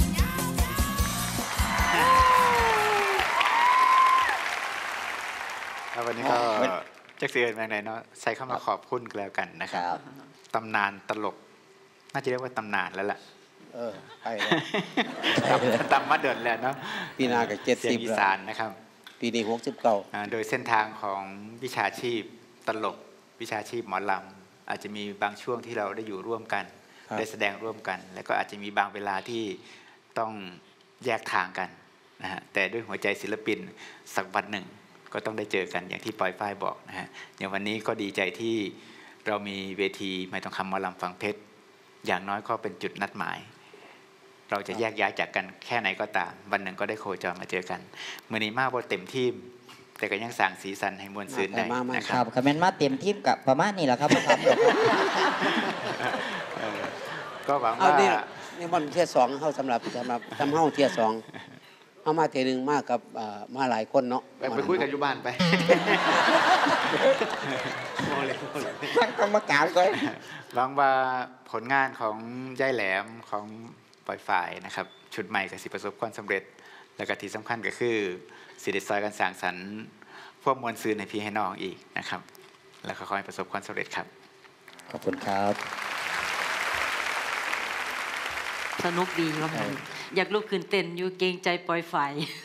วันนี้ก็จะเสียนไหนเนาะใช้คำมาขอบคุณกันแล้วกันนะครับตำนานตลกน่าจะเรียกว่าตำนานแล้วล่ะไปแล้วตำมาเดินแล้วเนาะปีนากับ70 อีสานนะครับปีนี้69 โดยเส้นทางของวิชาชีพตลกวิชาชีพหมอลำอาจจะมีบางช่วงที่เราได้อยู่ร่วมกันได้แสดงร่วมกันแล้วก็อาจจะมีบางเวลาที่ต้องแยกทางกันนะฮะแต่ด้วยหัวใจศิลปินสักวันหนึ่งก็ต้องได้เจอกันอย่างที่ปอยฝ้ายบอกนะฮะอย่างวันนี้ก็ดีใจที่เรามีเวทีไม้ทองคำหมอลำฝังเพชรอย่างน้อยก็เป็นจุดนัดหมายเราจะแยกย้ายจากกันแค่ไหนก็ตามวันหนึ่งก็ได้โคจรมาเจอกันเมื่อนี้มากว่าเต็มทีมแต่ก็ยังสร้างสีสันให้มวลซืนได้นะครับคอมเมนต์มาเต็มทีมกับประมาณนี้แหละครับครับก็หวังว่านี่มันเทียร์สองเข้าสำหรับทำเข้าเทียร์สองเข้ามาเทียร์หนึ่งมากกับมาหลายคนเนาะไปคุยกันอยู่บ้านไปฟังกรรมการก่อนหวังว่าผลงานของย่ายแหลมของปล่อยฝ่ายนะครับชุดใหม่กับสิประสบความสำเร็จและก็ที่สำคัญก็คือสิริซอยกันสร้างสรรค์พวกมวลซืนให้พี่ให้น้องอีกนะครับแล้วก็ขอให้ประสบความสำเร็จครับขอบคุณครับสนุกดีว่ามันอยากลุกขึ้นเต้นอยู่เกรงใจปล่อยไฟ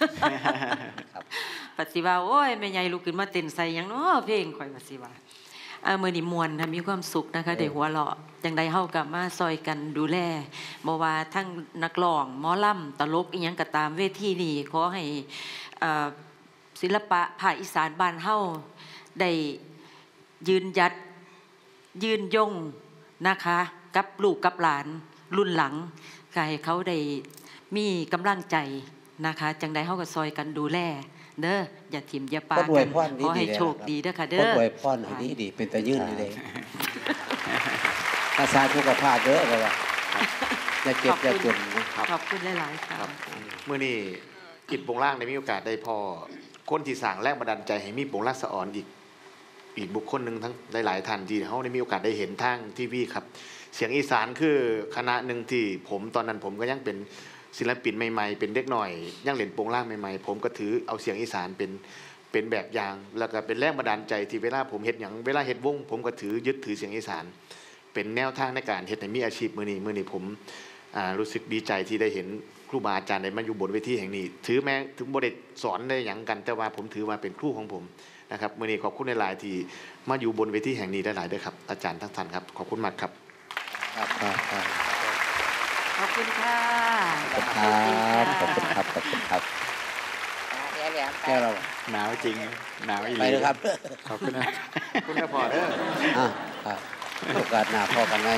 ปฏิว่าโอ้ยแม่ใหญ่ลุกขึ้นมาเต้นใส่ยังเนาะเพลงข่อยปฏิว่ามื้อนี้ม่วนค่ะมีความสุขนะคะได้หัวเราะจังได๋เฮาก็มาซอยกันดูแลบ่ว่าทั้งนักร้องหมอลำตลกอีหยังก็ตามเวทีนี้ขอให้ศิลปะภาคอีสานบ้านเฮาได้ยืนหยัดยืนยงนะคะกับลูกกับหลานรุ่นหลังก็ให้เขาได้มีกำลังใจนะคะจังใดเฮาก็ซอยกันดูแลเด้ออย่าถิ่มอย่าปากันขอให้โชคดีเด้อค่ะเด้ออวยพรให้ดีเป็นตะยื่นเลยภาษาทุกภาพเด้อก็ว่าอย่าเก็บอย่าจนขอบคุณหลายๆค่ะมื้อนี้กิจวงล่างได้มีโอกาสได้พอคนที่สร้างแรงบันดาลใจให้มีวงราชสะออนอีกบุคคลนึงทั้งหลายท่านที่เฮาได้มีโอกาสได้เห็นทางทีวีครับเสียงอีสานคือคณะหนึ่งที่ผมตอนนั้นผมก็ยังเป็นศิลปินใหม่ๆเป็นเด็กหน่อยยังเล่นโปงล่างใหม่ๆผมก็ถือเอาเสียงอีสานเป็นแบบอย่างแล้วก็เป็นแรงบันดาลใจที่เวลาผมเฮ็ดหยังเวลาเฮ็ดวงผมก็ยึดถือเสียงอีสานเป็นแนวทางในการเฮ็ดให้มีอาชีพมื้อนี้ผมรู้สึกดีใจที่ได้เห็นครูบาอาจารย์ได้มาอยู่บนเวทีแห่งนี้ถือแม้ถึงบ่ได้สอนได้หยังกันแต่ว่าผมถือว่าเป็นครูของผมนะครับมื้อนี้ขอบคุณหลายๆที่มาอยู่บนเวทีแห่งนี้ได้หลายเด้อครับอาจารย์ทั้งท่านครับขอบคุณมากครับขอบคุณค่ะขอบคุณครับแค่เราหนาวจริงหนาวอีหลีไปเลยครับขอบคุณนะคุณพอเด้อโอกาสหน้าพอกันไง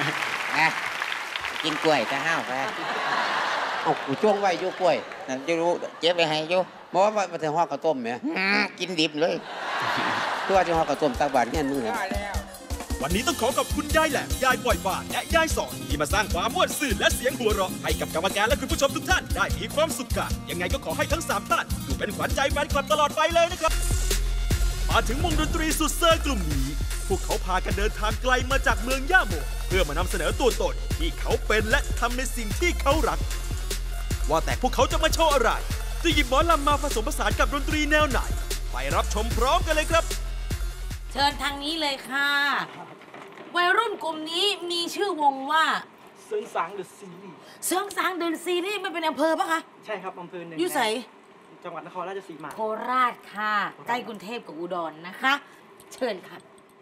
กินกล้วยจะห้าวไปเอากูจ้วงไว้อยู่กล้วยนั่นจะรู้เจ๊ไปให้อยู่บอกว่ามาแต่ห่อกระต้มไหมกินดิบเลยเพื่อจะห่อกระต้มตักบาตรเนี่ยนึงวันนี้ต้องขอบคุณยายแหลมยายปล่อยฝ่ายและยายสอนที่มาสร้างความม่วนซื่นและเสียงหัวเราะให้กับกรรมการและคุณผู้ชมทุกท่านได้มีความสุขกันยังไงก็ขอให้ทั้ง3ท่านอยู่เป็นขวัญใจแฟนคลับตลอดไปเลยนะครับมาถึงวงดนตรีสุดเซอร์กลุ่มนี้พวกเขาพากันเดินทางไกลมาจากเมืองย่าโมเพื่อมานำเสนอตัวตนที่เขาเป็นและทำในสิ่งที่เขารักว่าแต่พวกเขาจะมาโชว์อะไรจะหยิบหมอลำมาผสมผสานกับดนตรีแนวไหนไปรับชมพร้อมกันเลยครับเชิญทางนี้เลยค่ะวัยรุ่นกลุ่มนี้มีชื่อวงว่าเซิงสางเดอะซีรีส์เซิงสางเดอะซีรีส์มันเป็นอำเภอปะคะใช่ครับอำเภอหนึ่งอยู่ไสจังหวัดนครราชสีมาโคราชค่ะใกล้กรุงเทพกับอุดรนะคะเชิญค่ะ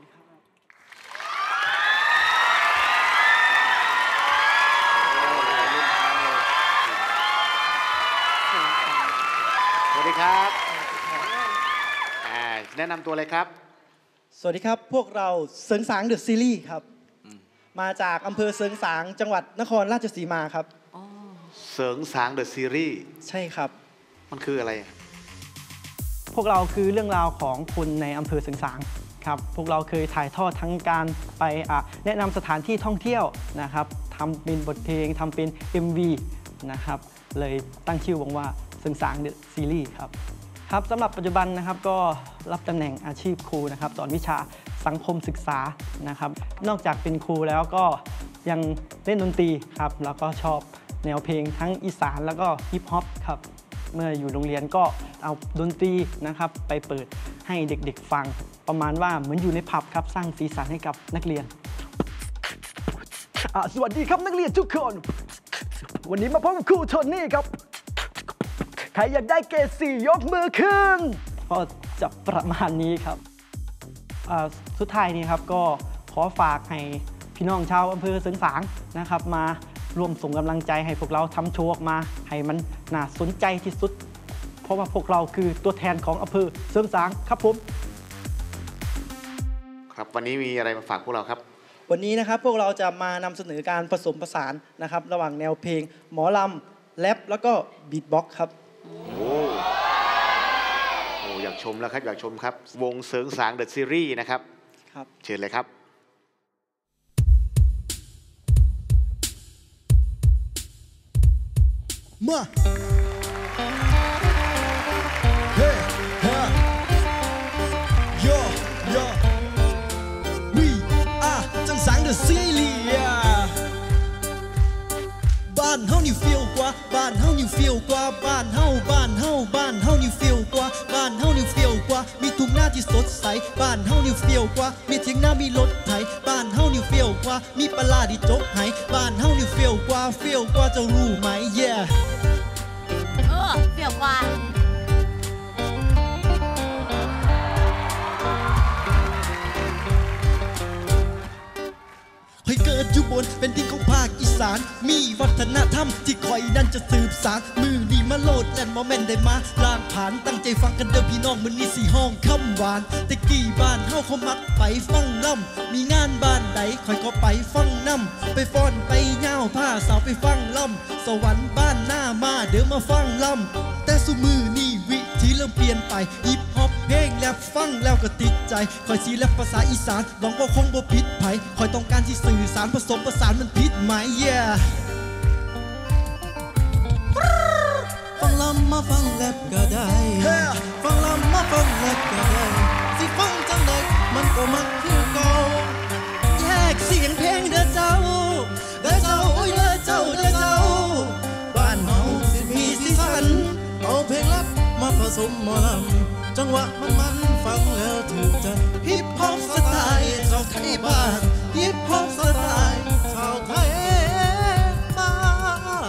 สวัสดีครับแนะนำตัวเลยครับสวัสดีครับพวกเราเซิงสางเดอะซีรีส์ครับมาจากอำเภอเซิงสางจังหวัดนครราชสีมาครับเซิงสางเดอะซีรีส์ใช่ครับมันคืออะไรพวกเราคือเรื่องราวของคนในอำเภอเซิงสางครับพวกเราเคยถ่ายทอดทั้งการไปแนะนำสถานที่ท่องเที่ยวนะครับทำเป็นบทเพลงทำเป็น MV นะครับเลยตั้งชื่อวงว่าเซิงสางเดอะซีรีส์ครับครับสำหรับปัจจุบันนะครับก็รับตำแหน่งอาชีพครูนะครับสอนวิชาสังคมศึกษานะครับนอกจากเป็นครูแล้วก็ยังเล่นดนตรีครับแล้วก็ชอบแนวเพลงทั้งอีสานแล้วก็ฮิปฮอปครับเมื่ออยู่โรงเรียนก็เอาดนตรีนะครับไปเปิดให้เด็กๆฟังประมาณว่าเหมือนอยู่ในผับครับสร้างสีสันให้กับนักเรียนสวัสดีครับนักเรียนทุกคนวันนี้มาพบกับครูโทนี่ครับใครอยากได้เกรด 4 ยกมือขึ้นก็จะประมาณนี้ครับสุดท้ายนี้ครับก็ขอฝากให้พี่น้องชาวอำเภอเซิงสางนะครับมาร่วมส่งกำลังใจให้พวกเราทำโชว์ออกมาให้มันน่าสนใจที่สุดเพราะว่าพวกเราคือตัวแทนของอำเภอเซิงสางครับผมครับวันนี้มีอะไรมาฝากพวกเราครับวันนี้นะครับพวกเราจะมานำเสนอการผสมผสานนะครับระหว่างแนวเพลงหมอลำแรปแล้วก็บีทบ็อกซ์ครับโอ้อยากชมแล้วครับอยากชมครับวงเสริงสางเดอะซีรีส์นะครับเชิญเลยครับมาเฮ้ฮะโยโยวีจังสังเดอะซีรีส์บ้านเฮานี่เฟี้ยวกว่าบ้านเฮานี่เฟี้ยวกว่าบ้านเฮานี่เฟี้ยวกว่าบ้านเฮานี่เฟี้ยวกว่ามีทุ่งนาที่สดใสบ้านเฮานี่เฟี้ยวกว่ามีเถียงนามีรถไถบ้านเฮานี่เฟี้ยวกว่ามีปลาที่จกไหบ้านเฮานี่เฟี้ยวกว่าเจ้ารู้ไหมเฟี้ยวกว่าให้เกิดอยู่บนเป็นดินของภาคอีสานมีวัฒนธรรมที่คอยนั่นจะสืบสานมือนี่มาโลดแล่นมาแม่นได้มาลางผ่านตั้งใจฟังกันเด้อพี่น้องมื้อนี้สิห้องคำหวานแต่กี่บ้านเฮาเขามักไปฟังล่ำมีงานบ้านใดคอยก็ไปฟังนำไปฟ้อนไปย่าวผ้าสาวไปฟังล่ำสวรรค์บ้านหน้ามาเด้อมาฟังล่ำแต่สุมือนี่วิธีเริ่มเปลี่ยนไปฮิปฮอปเพลงแรปฟังแล้วก็ติดใจคอยสิแรปภาษาอีสานหวังว่าคงบ่ผิดไผคอยต้องการที่สื่อสารผสมผสานมันผิดไหมฟังลำมาฟังแรปก็ได้ฟังลำมาฟังแรปก็ได้สิฟังจังใดมันก็มักคือเก่าแยกเสียงเพลงเด้อเจ้าโอ้ยเด้อเจ้าบ้านเฮาสิมีสีสันเอาเพลงลับมาผสมหมอลำจังหวะมันฟังแล้วถึงใจฮิปฮอปสไตล์ชาวไทยบ้านฮิปฮอปสไตล์ชาวไทยบ้าน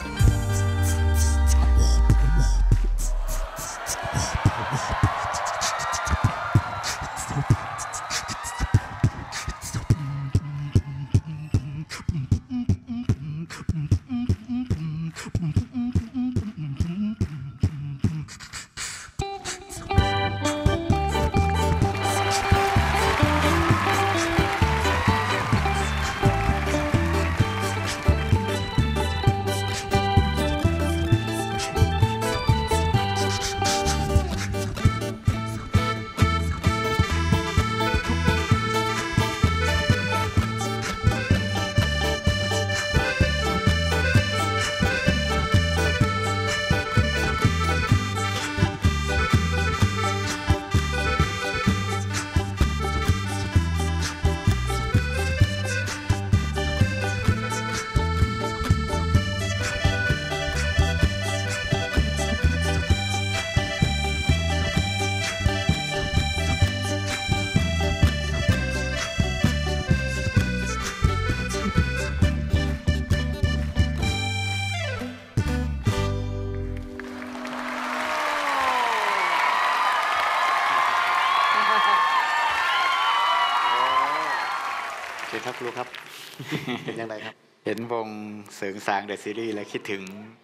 ครับครูครับ เป็นยังไงครับเห็นวงเสริงสางเดอะซีรีส์แล้วคิดถึง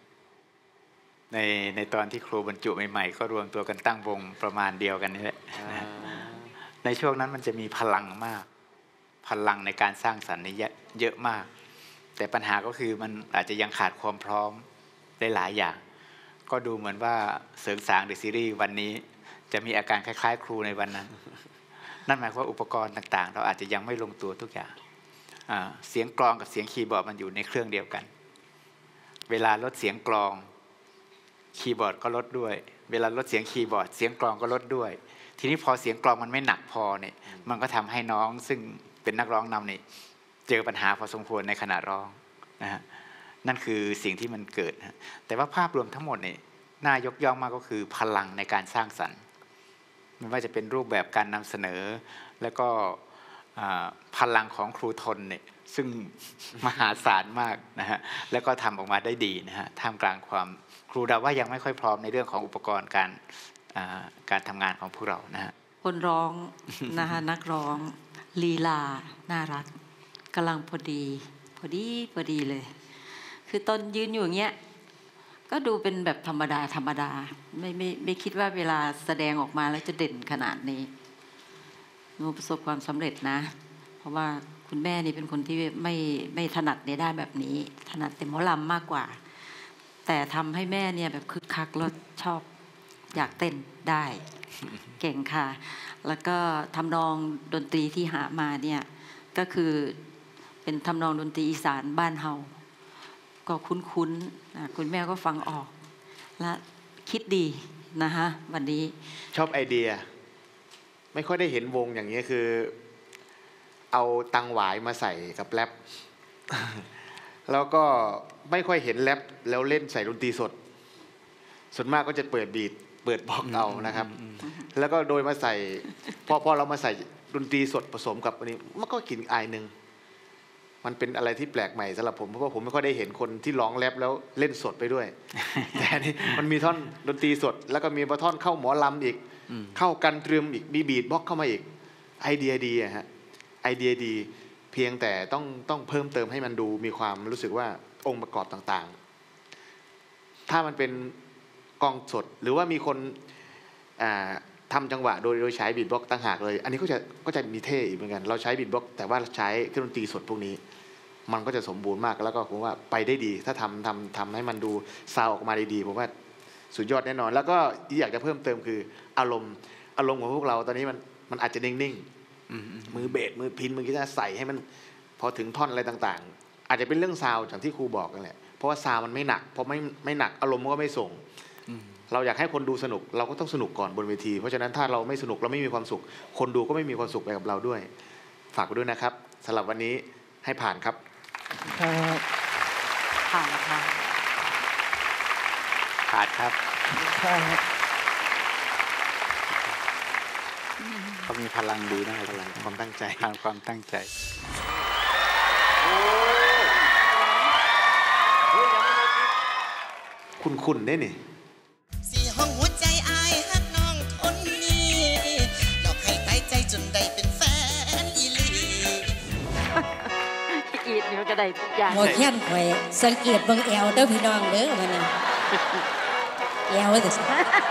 ในตอนที่ครูบรรจุใหม่ๆก็รวมตัวกันตั้งวงประมาณเดียวกันนี่แหละในช่วงนั้นมันจะมีพลังมากพลังในการสร้างสรรค์นี่เยอะมากแต่ปัญหาก็คือมันอาจจะยังขาดความพร้อมได้หลายอย่างก็ดูเหมือนว่าเสริงสางเดอะซีรีส์วันนี้จะมีอาการคล้ายๆครูในวันนั้นนั่นหมายความว่าอุปกรณ์ต่างๆเราอาจจะยังไม่ลงตัวทุกอย่างเสียงกลองกับเสียงคีย์บอร์ดมันอยู่ในเครื่องเดียวกันเวลาลดเสียงกลองคีย์บอร์ดก็ลดด้วยเวลาลดเสียงคีย์บอร์ดเสียงกลองก็ลดด้วยทีนี้พอเสียงกลองมันไม่หนักพอเนี่ยมันก็ทำให้น้องซึ่งเป็นนักร้องนำนี่เจอปัญหาพอสมควรในขณะร้องนะฮะนั่นคือสิ่งที่มันเกิดแต่ว่าภาพรวมทั้งหมดนี่น่ายกย่องมากก็คือพลังในการสร้างสรรค์ไม่ว่าจะเป็นรูปแบบการนำเสนอแล้วก็พลังของครูทนเนี่ยซึ่งมหาศาลมากนะฮะแล้วก็ทำออกมาได้ดีนะฮะท่ามกลางความครูเดาว่ายังไม่ค่อยพร้อมในเรื่องของอุปกรณ์การทำงานของพวกเรานะฮะคนร้องนะคะนักร้องลีลาน่ารักกำลังพอดีเลยคือตอนยืนอยู่อย่างเงี้ยก็ดูเป็นแบบธรรมดาไม่คิดว่าเวลาแสดงออกมาแล้วจะเด่นขนาดนี้หนูประสบความสำเร็จนะเพราะว่าคุณแม่นี่เป็นคนที่ไม่ถนัดในด้านแบบนี้ถนัดแต่หมอลำมากกว่าแต่ทำให้แม่เนี่ยแบบคึกคักแล้วชอบอยากเต้นได้เก่งค่ะแล้วก็ทำนองดนตรีที่หามาเนี่ยก็คือเป็นทำนองดนตรีอีสานบ้านเฮาก็คุ้นๆคุณแม่ก็ฟังออกและคิดดีนะคะวันนี้ชอบไอเดียไม่ค่อยได้เห็นวงอย่างนี้คือเอาตังหวายมาใส่กับแรป แล้วก็ไม่ค่อยเห็นแรปแล้วเล่นใส่ดนตรีสดส่วนมากก็จะเปิดบีทเปิดบล็อกเอานะครับแล้วก็โดยมาใส่พอเรามาใส่ดนตรีสดผสมกับอันนี้มันก็กลิ่นอายหนึ่งมันเป็นอะไรที่แปลกใหม่สำหรับผมเพราะว่าผมไม่ค่อยได้เห็นคนที่ร้องแรปแล้วเล่นสดไปด้วย แต่นี่มันมีท่อนดนตรีสดแล้วก็มีท่อนเข้าหมอลำอีกเข้ากันตรึมอีกมีบีทบล็อกเข้ามาอีกไอเดียดีอะฮะไอเดียดีเพียงแต่ต้องเพิ่มเติมให้มันดูมีความรู้สึกว่าองค์ประกอบต่างๆถ้ามันเป็นกองสดหรือว่ามีคนทำจังหวะโดยใช้บีทบ็อกซ์ต่างหากเลยอันนี้ก็จะมีเท่อีกเหมือนกันเราใช้บีทบ็อกซ์แต่ว่าใช้เครื่องดนตรีสดพวกนี้มันก็จะสมบูรณ์มากแล้วก็ผมว่าไปได้ดีถ้าทำให้มันดูซาวออกมาดีๆผมว่าสุดยอดแน่นอนแล้วก็อยากจะเพิ่มเติมคืออารมณ์ของพวกเราตอนนี้มันอาจจะนิ่งๆมือเบสมือพินมือกีตาร์ใส่ให้มันพอถึงท่อนอะไรต่างๆอาจจะเป็นเรื่องซาวอย่างที่ครูบอกกันแหละเพราะว่าซาวมันไม่หนักพอไม่หนักอารมณ์มันก็ไม่ส่งเราอยากให้คนดูสนุกเราก็ต้องสนุกก่อนบนเวทีเพราะฉะนั้นถ้าเราไม่สนุกเราไม่มีความสุขคนดูก็ไม่มีความสุขไปกับเราด้วยฝากไปด้วยนะครับสำหรับวันนี้ให้ผ่านครับผ่านค่ะผ่านครับเขามีพลังดีนะพลังความตั้งใจความตั้งใจคุณได้นี่สี่ห้องหัวใจอายฮักน้องคนนี้หลอกให้ตายใจจนได้เป็นแฟนอีหลีอีดนี่มันก็ได้ทุกอย่างหมอแค้นข่อยสังเกตเบิ่งแอวเด้อพี่น้องเด้อวันนี้แอวเด้อ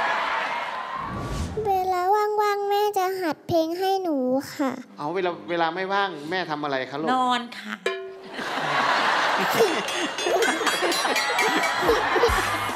เวลาว่างๆแม่จะหัดเพลงให้หนูค่ะเอาเวลาไม่ว่างแม่ทำอะไรคะลูกนอนค่ะ